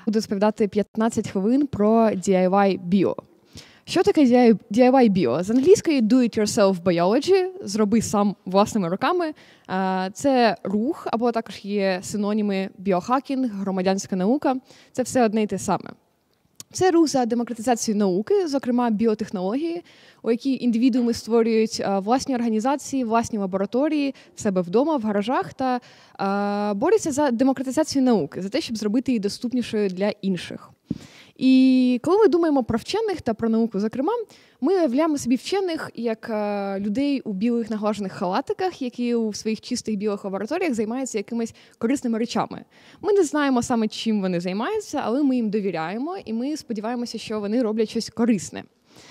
буду розповідати 15 хвилин про DIY Bio. Що таке DIY Bio? З англійської Do It Yourself Biology, зроби сам власними руками. Це рух, або також є синоніми біохакінг, громадянська наука. Це все одне й те саме. Це рух за демократизацію науки, зокрема біотехнології, у якій індивідууми створюють власні організації, власні лабораторії в себе вдома, в гаражах та борються за демократизацію науки, за те, щоб зробити її доступнішою для інших. І коли ми думаємо про вчених та про науку, зокрема, ми уявляємо собі вчених як людей у білих наглажених халатиках, які у своїх чистих білих лабораторіях займаються якимись корисними речами. Ми не знаємо саме, чим вони займаються, але ми їм довіряємо, і ми сподіваємося, що вони роблять щось корисне.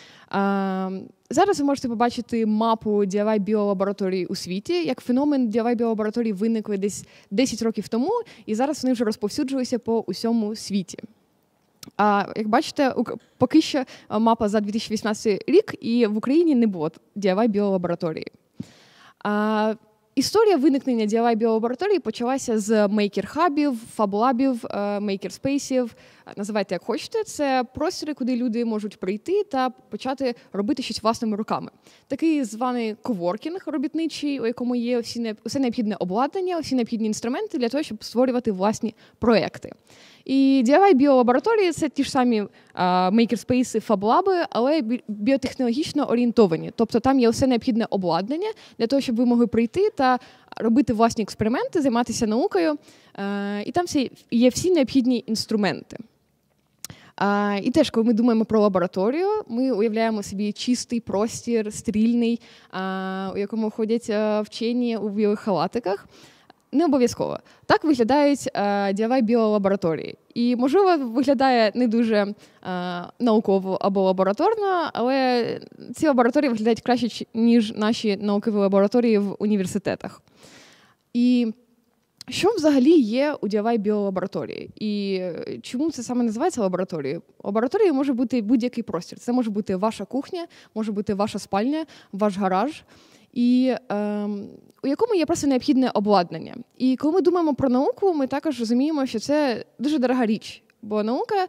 Зараз ви можете побачити мапу DIY біолабораторій у світі. Як феномен DIY біолабораторій виникли десь 10 років тому, і зараз вони вже розповсюджилися по усьому світі. Як бачите, поки що мапа за 2018 рік, і в Україні не було DIY біолабораторії. Історія виникнення DIY біолабораторії почалася з мейкер-хабів, фаб-лабів, мейкер-спейсів, називайте як хочете. Це простори, куди люди можуть прийти та почати робити щось власними руками. Такий званий коворкінг робітничий, у якому є все необхідне обладнання, всі необхідні інструменти для того, щоб створювати власні проекти. І DIY біолабораторії – це ті ж самі мейкерспейси, фаблаби, але біотехнологічно орієнтовані. Тобто там є все необхідне обладнання для того, щоб ви могли прийти та робити власні експерименти, займатися наукою. І там є всі необхідні інструменти. І теж, коли ми думаємо про лабораторію, ми уявляємо собі чистий простір, стерильний, у якому ходять вчені у білих халатиках. Не обов'язково. Так виглядають DIY біолабораторії. І, можливо, виглядає не дуже науково або лабораторно, але ці лабораторії виглядають краще, ніж наші наукові лабораторії в університетах. І що взагалі є у DIY біолабораторії? І чому це саме називається лабораторією? Лабораторією може бути будь-який простір. Це може бути ваша кухня, може бути ваша спальня, ваш гараж. І у якому є просто необхідне обладнання. І коли ми думаємо про науку, ми також розуміємо, що це дуже дорога річ. Бо наука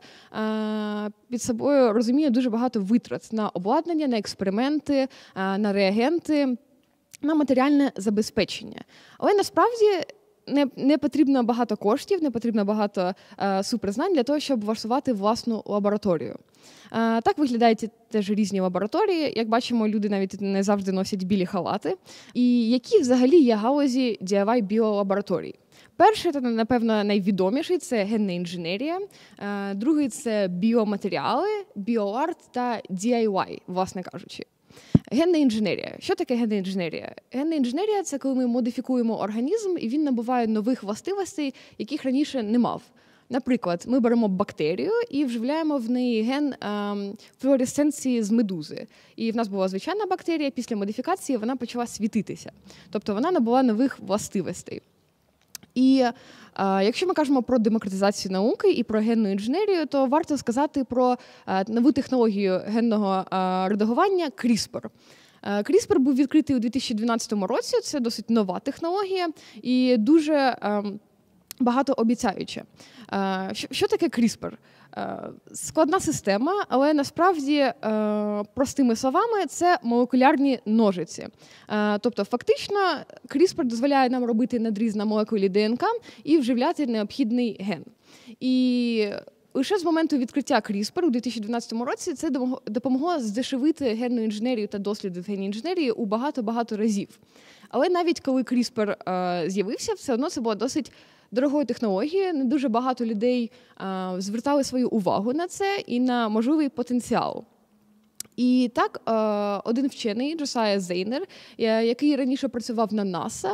під собою розуміє дуже багато витрат на обладнання, на експерименти, на реагенти, на матеріальне забезпечення. Але насправді не потрібно багато коштів, не потрібно багато суперзнань для того, щоб влаштувати власну лабораторію. Так виглядають теж різні лабораторії. Як бачимо, люди навіть не завжди носять білі халати. І які взагалі є галузі DIY біолабораторій? Перший, та, напевно, найвідоміший – це генна інженерія. Другий – це біоматеріали, біоарт та DIY, власне кажучи. Генна інженерія. Що таке генна інженерія? Генна інженерія – це коли ми модифікуємо організм, і він набуває нових властивостей, яких раніше не мав. Наприклад, ми беремо бактерію і вживляємо в неї ген флуоресценції з медузи. І в нас була звичайна бактерія, після модифікації вона почала світитися. Тобто вона набула нових властивостей. І якщо ми кажемо про демократизацію науки і про генну інженерію, то варто сказати про нову технологію генного редагування CRISPR. CRISPR був відкритий у 2012 році, це досить нова технологія і дуже багатообіцяюча. Що таке CRISPR? Складна система, але насправді, простими словами, це молекулярні ножиці. Тобто, фактично, CRISPR дозволяє нам робити надріз на молекулі ДНК і вживляти необхідний ген. І лише з моменту відкриття CRISPR у 2012 році це допомогло здешевити генну інженерію та досліди в генній інженерії у багато-багато разів. Але навіть коли CRISPR з'явився, все одно це була досить дорогою технологією, не дуже багато людей звертали свою увагу на це і на можливий потенціал. І так, один вчений, Джосайя Зейнер, який раніше працював на НАСА,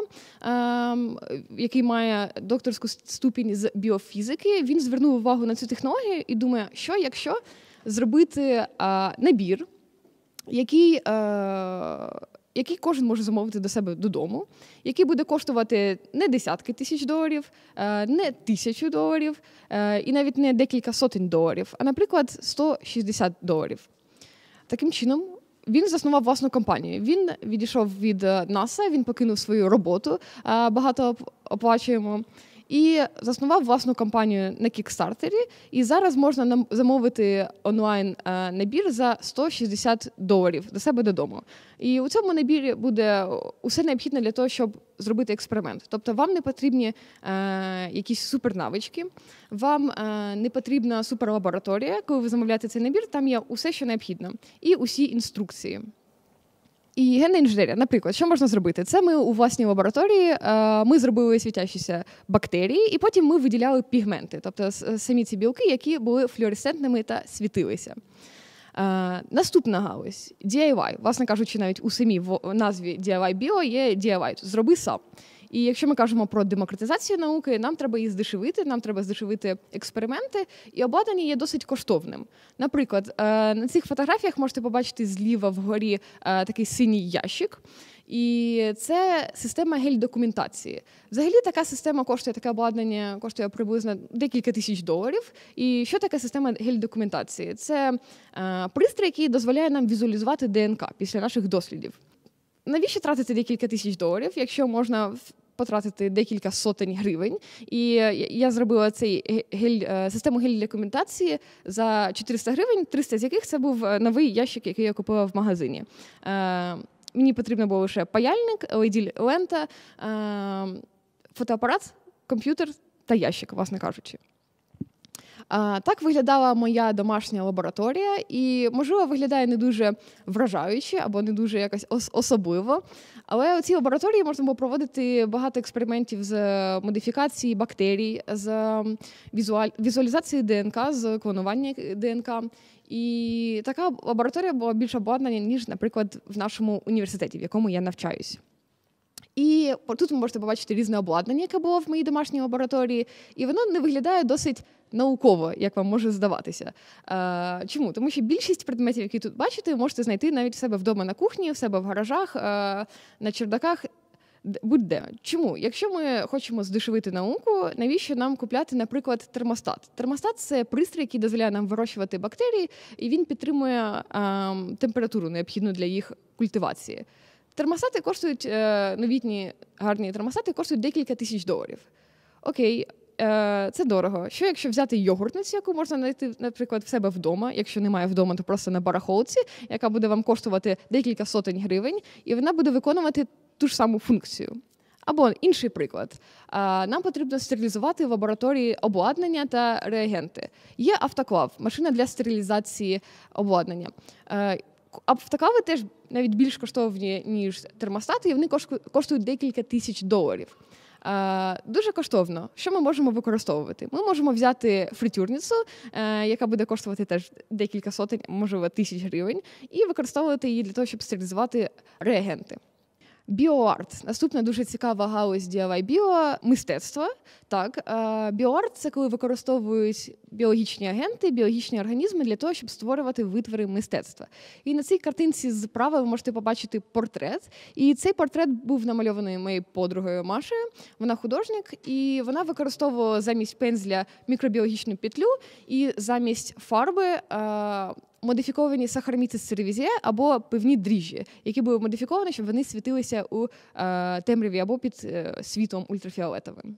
який має докторську ступінь з біофізики, він звернув увагу на цю технологію і думає, що якщо зробити набір, який кожен може замовити до себе додому, який буде коштувати не десятки тисяч доларів, не $1000 і навіть не декілька сотень доларів, а, наприклад, $160. Таким чином, він заснував власну компанію. Він відійшов від НАСА, він покинув свою роботу багатооплачуємо і заснував власну компанію на Кікстартері. І зараз можна замовити онлайн-набір за $160 до себе додому. І у цьому набірі буде усе необхідне для того, щоб зробити експеримент. Тобто вам не потрібні якісь супернавички, вам не потрібна суперлабораторія. Коли ви замовляєте цей набір, там є усе, що необхідно. І усі інструкції. І генна інженерія, наприклад, що можна зробити? Це ми у власній лабораторії, ми зробили світящіся бактерії, і потім ми виділяли пігменти, тобто самі ці білки, які були флуоресцентними та світилися. Наступна галузь – DIY. Власне кажучи, навіть у самій назві DIY Bio є DIY – зроби сам. І якщо ми кажемо про демократизацію науки, нам треба її здешевити, нам треба здешевити експерименти, і обладнання є досить коштовним. Наприклад, на цих фотографіях можете побачити зліва вгорі такий синій ящик, і це система гель-документації. Взагалі така система коштує, таке обладнання коштує приблизно декілька тисяч доларів. І що таке система гель-документації? Це пристрій, який дозволяє нам візуалізувати ДНК після наших дослідів. Навіщо тратити декілька тисяч доларів, якщо можна потратити декілька сотень гривень? І я зробила систему гель-документації за 400 гривень, 300 з яких це був новий ящик, який я купила в магазині. Мені потрібно було лише паяльник, LED-лента, фотоапарат, комп'ютер та ящик, власне кажучи. Так виглядала моя домашня лабораторія, і, можливо, виглядає не дуже вражаюче або не дуже якось особливо. Але у цій лабораторії можна було проводити багато експериментів з модифікації бактерій, з візуалізації ДНК, з клонування ДНК. І така лабораторія була більш обладнана, ніж, наприклад, в нашому університеті, в якому я навчаюсь. І тут ви можете побачити різне обладнання, яке було в моїй домашній лабораторії, і воно не виглядає досить науково, як вам може здаватися. Чому? Тому що більшість предметів, які тут бачите, ви можете знайти навіть в себе вдома на кухні, в себе в гаражах, на чердаках, будь-де. Чому? Якщо ми хочемо здешевити науку, навіщо нам купляти, наприклад, термостат? Термостат – це пристрій, який дозволяє нам вирощувати бактерії, і він підтримує температуру, необхідну для їх культивації. Термостати коштують, новітні гарні термостати коштують декілька тисяч доларів. Окей, це дорого. Що якщо взяти йогуртницю, яку можна знайти, наприклад, в себе вдома, якщо немає вдома, то просто на барахолці, яка буде вам коштувати декілька сотень гривень, і вона буде виконувати ту ж саму функцію. Або інший приклад. Нам потрібно стерилізувати в лабораторії обладнання та реагенти. Є автоклав, машина для стерилізації обладнання. Автоклави теж навіть більш коштовні, ніж термостати, і вони коштують декілька тисяч доларів. Дуже коштовно. Що ми можемо використовувати? Ми можемо взяти фритюрницю, яка буде коштувати теж декілька сотень, можливо, тисяч гривень, і використовувати її для того, щоб стерилізувати реагенти. Біоарт. Наступна дуже цікава галузь DIY Bio – мистецтво. Так, біоарт – це коли використовують біологічні агенти, біологічні організми для того, щоб створювати витвори мистецтва. І на цій картинці справа ви можете побачити портрет. І цей портрет був намальований моєю подругою Машею. Вона художник, і вона використовувала замість пензля мікробіологічну петлю і замість фарби модифіковані сахароміцис церевізія або пивні дріжджі, які були модифіковані, щоб вони світилися у темряві або під світлом ультрафіолетовим.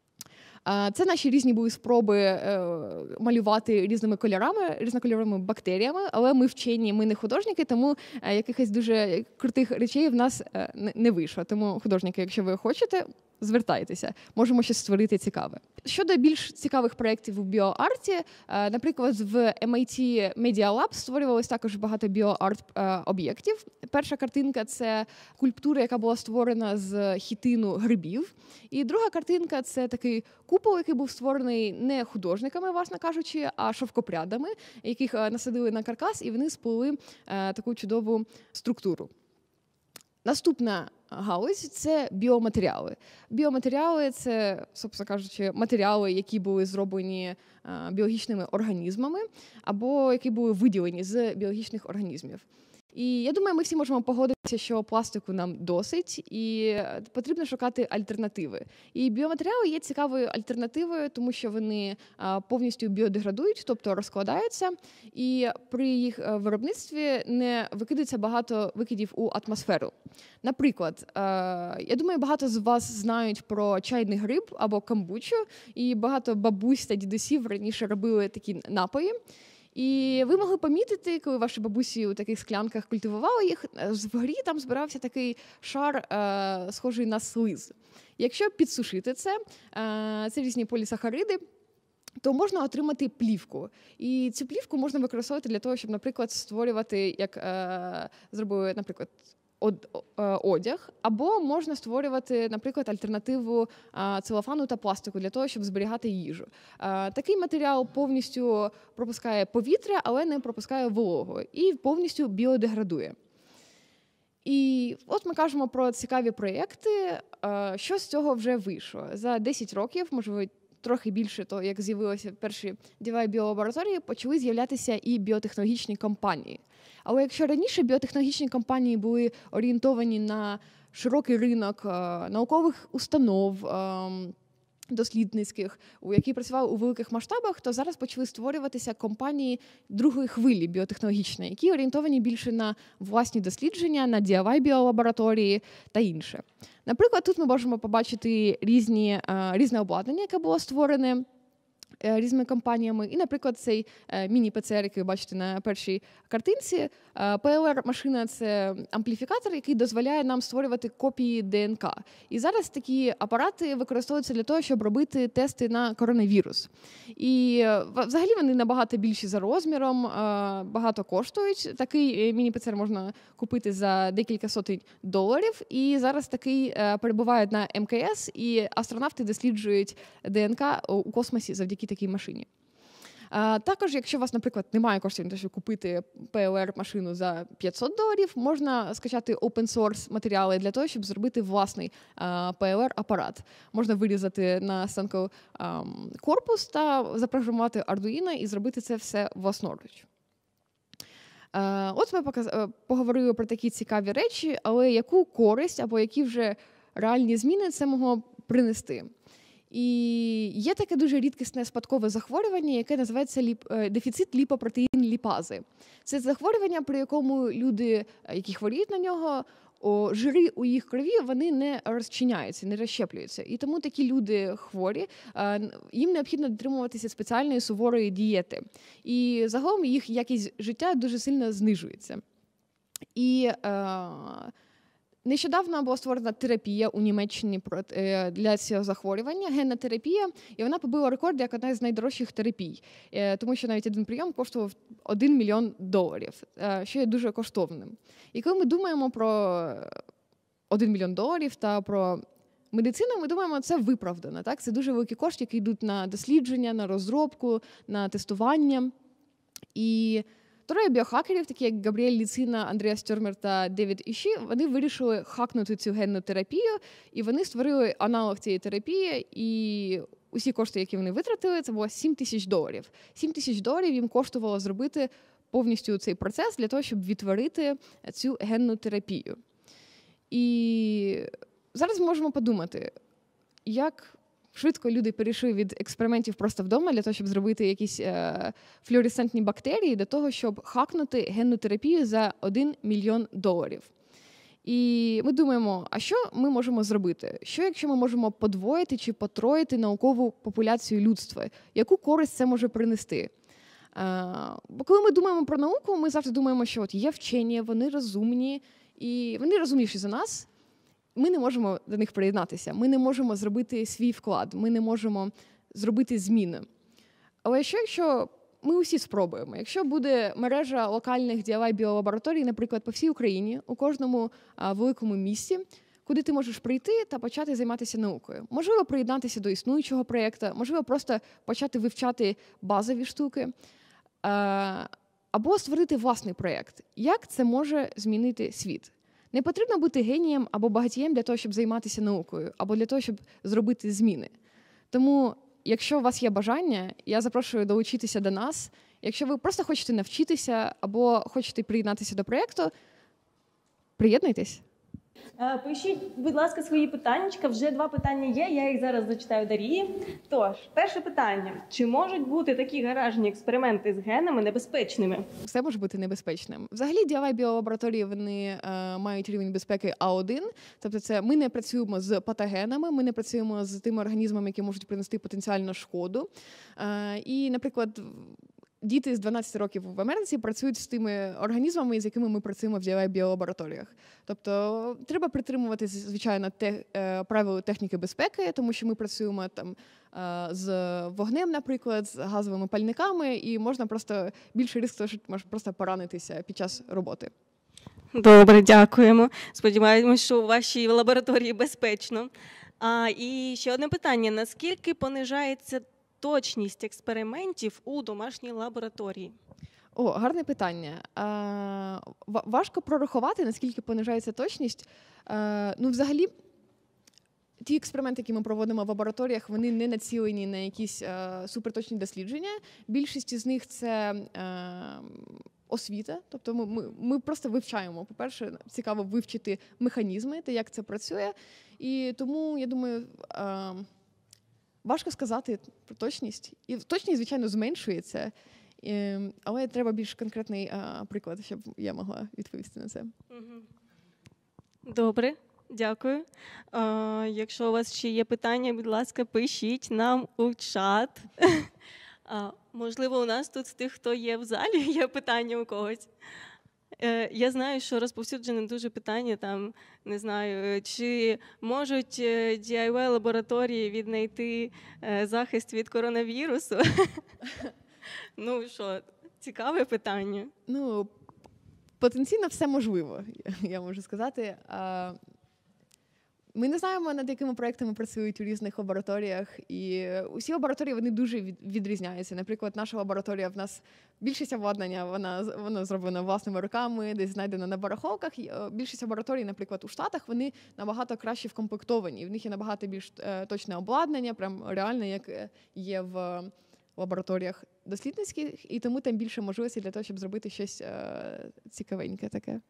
Це наші різні були спроби малювати різними кольорами, різнокольоровими бактеріями, але ми вчені, ми не художники, тому якихось дуже крутих речей в нас не вийшло. Тому, художники, якщо ви хочете, звертайтеся, можемо щось створити цікаве. Щодо більш цікавих проєктів у біоарті, наприклад, в MIT Media Lab створювалось також багато біоарт-об'єктів. Перша картинка – це скульптура, яка була створена з хітину грибів. І друга картинка – це такий купол, який був створений не художниками, власне кажучи, а шовкопрядами, яких насадили на каркас, і вони сплели таку чудову структуру. Наступна галузь – це біоматеріали. Біоматеріали – це, собственно кажучи, матеріали, які були зроблені біологічними організмами або які були виділені з біологічних організмів. І я думаю, ми всі можемо погодитися, що пластику нам досить, і потрібно шукати альтернативи. І біоматеріали є цікавою альтернативою, тому що вони повністю біодеградують, тобто розкладаються, і при їх виробництві не викидається багато викидів у атмосферу. Наприклад, я думаю, багато з вас знають про чайний гриб або камбучу, і багато бабусь та дідусів раніше робили такі напої. І ви могли помітити, коли ваші бабусі у таких склянках культивували їх, вгорі там збирався такий шар, схожий на слиз. Якщо підсушити це різні полісахариди, то можна отримати плівку. І цю плівку можна використовувати для того, щоб, наприклад, створювати, як зробили, наприклад, одяг, або можна створювати, наприклад, альтернативу целофану та пластику для того, щоб зберігати їжу. Такий матеріал повністю пропускає повітря, але не пропускає вологу і повністю біодеградує. І от ми кажемо про цікаві проєкти, що з цього вже вийшло. За 10 років, можливо, трохи більше, то як з'явилися перші DIY біолабораторії, почали з'являтися і біотехнологічні компанії. Але якщо раніше біотехнологічні компанії були орієнтовані на широкий ринок наукових установ, дослідницьких, які працювали у великих масштабах, то зараз почали створюватися компанії другої хвилі біотехнологічної, які орієнтовані більше на власні дослідження, на DIY біолабораторії та інше. Наприклад, тут ми можемо побачити різне обладнання, яке було створене різними компаніями. І, наприклад, цей міні-ПЦР, який ви бачите на першій картинці, ПЛР-машина – це ампліфікатор, який дозволяє нам створювати копії ДНК. І зараз такі апарати використовуються для того, щоб робити тести на коронавірус. І взагалі вони набагато більші за розміром, багато коштують. Такий міні-ПЦР можна купити за декілька сотень доларів. І зараз такий перебуває на МКС, і астронавти досліджують ДНК у космосі завдяки такій машині. Також, якщо у вас, наприклад, немає коштів на те, щоб купити PLR-машину за $500, можна скачати open-source матеріали для того, щоб зробити власний PLR-апарат. Можна вирізати на станку корпус та запрограмувати Arduino і зробити це все власноруч. От ми поговорили про такі цікаві речі, але яку користь або які вже реальні зміни це могло принести? І є таке дуже рідкісне спадкове захворювання, яке називається дефіцит ліпопротеїн-ліпази. Це захворювання, при якому люди, які хворіють на нього, жири у їх крові, вони не розчиняються, не розщеплюються. І тому такі люди хворі, їм необхідно дотримуватися спеціальної суворої дієти. І загалом їх якість життя дуже сильно знижується. І нещодавно була створена терапія у Німеччині для цього захворювання, генна терапія, і вона побила рекорд як одна з найдорожчих терапій, тому що навіть один прийом коштував $1 мільйон, що є дуже коштовним. І коли ми думаємо про $1 мільйон та про медицину, ми думаємо, це виправдано. Так? Це дуже великі кошти, які йдуть на дослідження, на розробку, на тестування. І троє біохакерів, такі як Габріель Ліцина, Андреас Тьормер та Девід Іші, вони вирішили хакнути цю генну терапію, і вони створили аналог цієї терапії, і усі кошти, які вони витратили, це було $7 000. $7 000 їм коштувало зробити повністю цей процес для того, щоб відтворити цю генну терапію. І зараз ми можемо подумати, як швидко люди перейшли від експериментів просто вдома для того, щоб зробити якісь флуоресцентні бактерії, до того, щоб хакнути генну терапію за $1 мільйон. І ми думаємо, а що ми можемо зробити? Що, якщо ми можемо подвоїти чи потроїти наукову популяцію людства? Яку користь це може принести? Бо коли ми думаємо про науку, ми завжди думаємо, що от є вчені, вони розумні, і вони розумніші за нас. Ми не можемо до них приєднатися, ми не можемо зробити свій вклад, ми не можемо зробити зміни. Але якщо ми усі спробуємо, якщо буде мережа локальних DIY біолабораторій, наприклад, по всій Україні, у кожному великому місті, куди ти можеш прийти та почати займатися наукою. Можливо, приєднатися до існуючого проєкту, можливо, просто почати вивчати базові штуки, або створити власний проєкт. Як це може змінити світ? Не потрібно бути генієм або багатієм для того, щоб займатися наукою, або для того, щоб зробити зміни. Тому, якщо у вас є бажання, я запрошую долучитися до нас Якщо ви просто хочете навчитися або хочете приєднатися до проєкту, приєднуйтесь. Пишіть, будь ласка, свої питаннячка. Вже 2 питання є, я їх зараз зачитаю Дарії. Тож, перше питання. Чи можуть бути такі гаражні експерименти з генами небезпечними? Все може бути небезпечним. Взагалі, DIY біолабораторії, вони мають рівень безпеки А1. Тобто це ми не працюємо з патогенами, ми не працюємо з тими організмами, які можуть принести потенціальну шкоду. І, наприклад, діти з 12 років в Америці працюють з тими організмами, з якими ми працюємо в DIY-біолабораторіях. Тобто треба притримуватися, звичайно, правил техніки безпеки, тому що ми працюємо там з вогнем, наприклад, з газовими пальниками, і можна просто більше ризик, що може просто поранитися під час роботи. Добре, дякуємо. Сподіваємось, що у вашій лабораторії безпечно. І ще одне питання. Наскільки понижається точність експериментів у домашній лабораторії? Гарне питання. Важко прорахувати, наскільки понижається точність. Взагалі, ті експерименти, які ми проводимо в лабораторіях, вони не націлені на якісь суперточні дослідження. Більшість з них – це освіта. Тобто ми просто вивчаємо. По-перше, цікаво вивчити механізми та як це працює. І тому, я думаю, важко сказати про точність. І точність, звичайно, зменшується. Але треба більш конкретний приклад, щоб я могла відповісти на це. Добре, дякую. Якщо у вас ще є питання, будь ласка, пишіть нам у чат. Можливо, у нас тут з тих, хто є в залі, є питання у когось. Я знаю, що розповсюджене дуже питання, там, не знаю, чи можуть DIY-лабораторії віднайти захист від коронавірусу? Ну що, цікаве питання. Потенційно все можливо, я можу сказати. Ми не знаємо, над якими проєктами працюють у різних лабораторіях, і усі лабораторії, вони дуже відрізняються. Наприклад, наша лабораторія, в нас більшість обладнання, вона зроблена власними руками, десь знайдена на барахолках. Більшість лабораторій, наприклад, у Штатах, вони набагато краще вкомплектовані. В них є набагато більш точне обладнання, прям реально, як є в лабораторіях дослідницьких, і тому там більше можливостей для того, щоб зробити щось цікавеньке таке.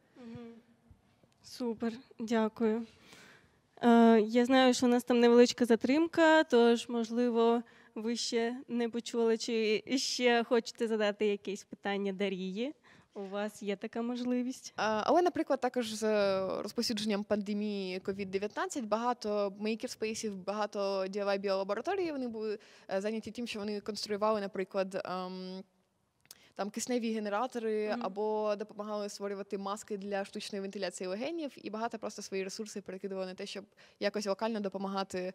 Супер, дякую. Я знаю, що у нас там невеличка затримка, тож, можливо, ви ще не почули, чи ще хочете задати якесь питання Дарії. У вас є така можливість? Але, наприклад, також з розповсюдженням пандемії COVID-19 багато мейкерспейсів, багато DIY-біолабораторій, вони були зайняті тим, що вони конструювали, наприклад, там кисневі генератори або допомагали створювати маски для штучної вентиляції легенів, і багато просто свої ресурси перекидували на те, щоб якось локально допомагати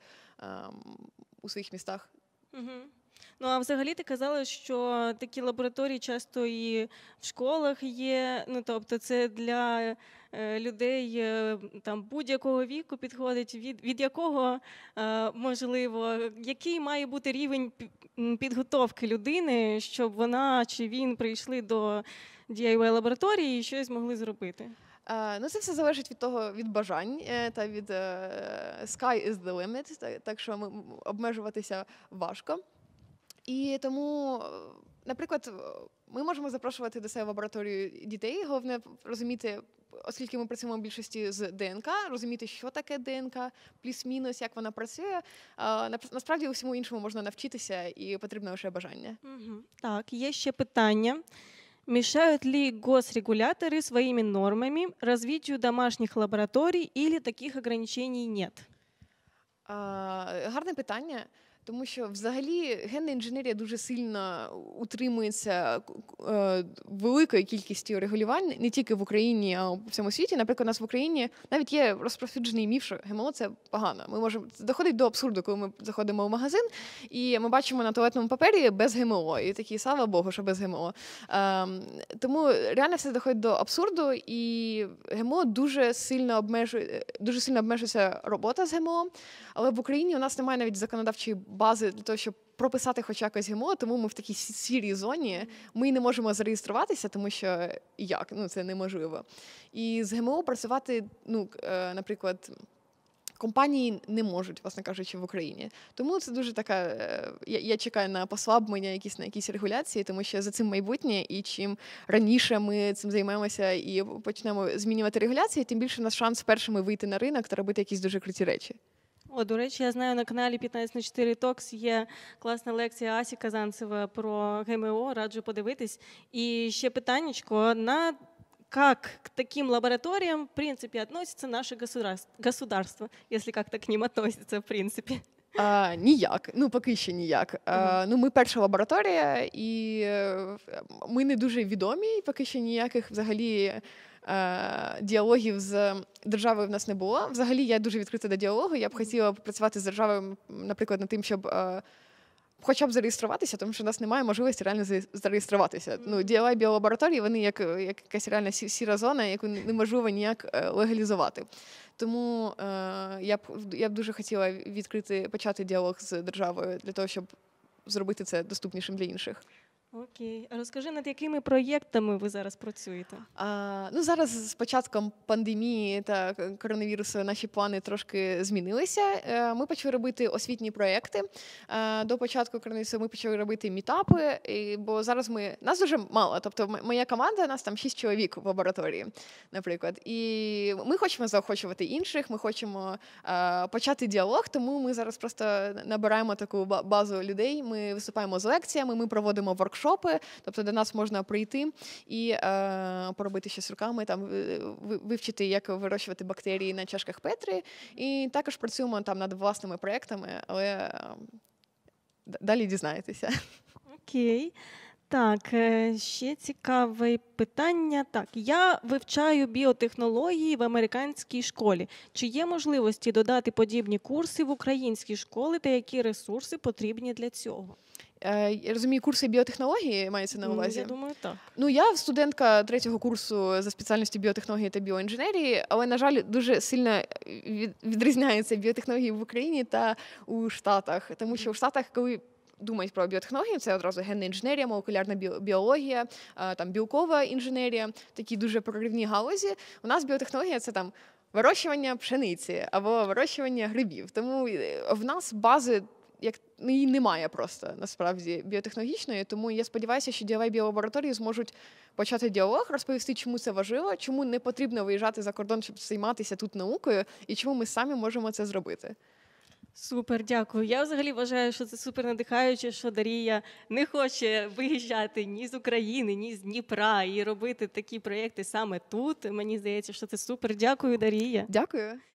у своїх містах. Ну, а взагалі ти казала, що такі лабораторії часто і в школах є, ну, тобто це для людей там будь-якого віку підходить, від якого, можливо, який має бути рівень підготовки людини, щоб вона чи він прийшли до DIY-лабораторії і щось змогли зробити? Це все залежить від того, від бажань та від sky is the limit, так що обмежуватися важко. І тому, наприклад, ми можемо запрошувати до себе в лабораторію дітей. Головне розуміти, оскільки ми працюємо в більшості з ДНК, розуміти, що таке ДНК, плюс-мінус, як вона працює. Насправді, усьому іншому можна навчитися, і потрібно лише бажання. Так, є ще питання. Мешают ли госрегуляторы своими нормами развитию домашних лабораторий или таких ограничений нет? Гарне питання. Тому що взагалі генна інженерія дуже сильно утримується великою кількістю регулювань, не тільки в Україні, а у всьому світі. Наприклад, у нас в Україні навіть є розповсюджений міф, що ГМО – це погано. Ми можемо доходить до абсурду, коли ми заходимо в магазин, і ми бачимо на туалетному папері без ГМО. І такі, слава Богу, що без ГМО. Тому реально все доходить до абсурду, і ГМО дуже сильно обмежується робота з ГМО. Але в Україні у нас немає навіть законодавчої бази для того, щоб прописати хоч якось ГМО, тому ми в такій сірій зоні. Ми не можемо зареєструватися, тому що як? Це неможливо. І з ГМО працювати, наприклад, компанії не можуть, власне кажучи, в Україні. Тому це дуже така, я чекаю на послаблення на якісь регуляції, тому що за цим майбутнє, і чим раніше ми цим займемося і почнемо змінювати регуляції, тим більше у нас шанс першими вийти на ринок та робити якісь дуже круті речі. До речі, я знаю, на каналі 15/4 Talks є класна лекція Асі Казанцева про ГМО, раджу подивитись. І ще питаннячко, как к таким лабораториям, в принципе, относится наше государство, если как-то к ним относится, в принципе? Ніяк, поки що ніяк. Ми перша лабораторія, і ми не дуже відомі, і поки що ніяких взагалі діалогів з державою в нас не було. Взагалі я дуже відкрита до діалогу, я б хотіла працювати з державою, наприклад, над тим, щоб хоча б зареєструватися, тому що у нас немає можливості реально зареєструватися. DLI біолабораторії, вони як якась реальна сіра зона, яку неможливо ніяк легалізувати. Тому я б дуже хотіла почати діалог з державою для того, щоб зробити це доступнішим для інших. Окей. А розкажи, над якими проєктами ви зараз працюєте? Зараз з початком пандемії та коронавірусу наші плани трошки змінилися. Ми почали робити освітні проєкти. До початку коронавірусу ми почали робити мітапи, бо зараз нас дуже мало. Тобто моя команда, нас там 6 чоловік в лабораторії, наприклад. І ми хочемо заохочувати інших, ми хочемо почати діалог, тому ми зараз просто набираємо таку базу людей, ми виступаємо з лекціями, ми проводимо воркшопи, тобто до нас можна прийти і поробити щось руками, там вивчити, як вирощувати бактерії на чашках Петри. І також працюємо там над власними проєктами, але далі дізнаєтеся. Окей. Так, ще цікаве питання. Так, я вивчаю біотехнології в американській школі. Чи є можливості додати подібні курси в українські школи та які ресурси потрібні для цього? Я розумію, курси біотехнології мається на увазі? Я думаю, так. Я студентка 3-го курсу за спеціальністю біотехнології та біоінженерії, але, на жаль, дуже сильно відрізняються біотехнології в Україні та у Штатах. Тому що у Штатах, коли думають про біотехнологію, це одразу генна інженерія, молекулярна біологія, там білкова інженерія, такі дуже проривні галузі. У нас біотехнологія – це там вирощування пшениці або вирощування грибів. Тому в нас бази її немає просто, насправді, біотехнологічної, тому я сподіваюся, що DLI біолабораторії зможуть почати діалог, розповісти, чому це важливо, чому не потрібно виїжджати за кордон, щоб займатися тут наукою, і чому ми самі можемо це зробити. Супер, дякую. Я взагалі вважаю, що це супер надихаюче, що Дарія не хоче виїжджати ні з України, ні з Дніпра і робити такі проєкти саме тут. Мені здається, що це супер. Дякую, Дарія. Дякую.